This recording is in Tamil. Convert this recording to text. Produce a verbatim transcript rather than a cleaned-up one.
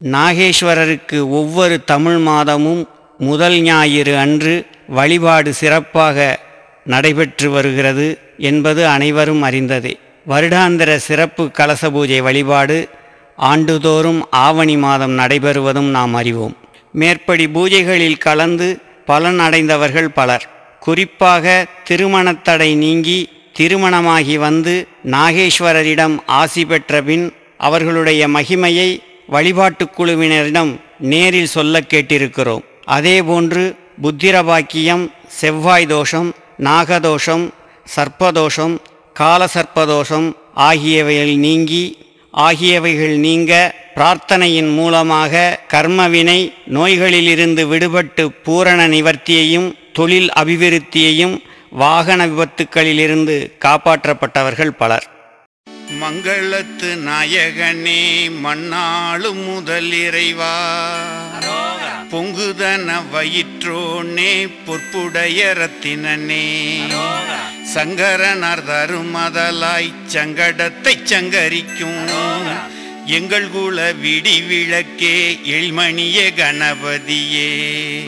நாகேஸ்வரருக்கு ஒவ்வொரு தமிழ் மாதமும் முதல் ஞாயிறு அன்று வழிபாடு சிறப்பாக நடைபெற்று வருகிறது என்பது அனைவரும் அறிந்ததே. வருடாந்திர சிறப்பு கலச பூஜை வழிபாடு ஆண்டுதோறும் ஆவணி மாதம் நடைபெறுவதும் நாம் அறிவோம். மேற்படி பூஜைகளில் கலந்து பலன் அடைந்தவர்கள் பலர். குறிப்பாக திருமணத்தடை நீங்கி திருமணமாகி வந்து நாகேஸ்வரரிடம் ஆசி பெற்ற பின் அவர்களுடைய மகிமையை வழிபாட்டுக் குழுவினரிடம் நேரில் சொல்ல கேட்டிருக்கிறோம். அதேபோன்று புத்திரபாக்கியம், செவ்வாய் தோஷம், நாகதோஷம், சர்ப்பதோஷம், காலசர்ப்பதோஷம் ஆகியவைகள் நீங்கி ஆகியவைகள் நீங்க பிரார்த்தனையின் மூலமாக கர்மவினை நோய்களிலிருந்து விடுபட்டு பூரண நிவர்த்தியையும் தொழில் அபிவிருத்தியையும் வாகன விபத்துக்களிலிருந்து காப்பாற்றப்பட்டவர்கள் பலர். மங்களத்து நாயகனே மண்ணாளும் முதல் இறைவா, பொங்குதன வயிற்றோனே பொற்புடைய ரத்தினனே, சங்கரனார் தருமதலாய் சங்கடத்தை சங்கரிக்கும் எங்கள் குல விடி விளக்கே எழில்மணியே கணபதியே.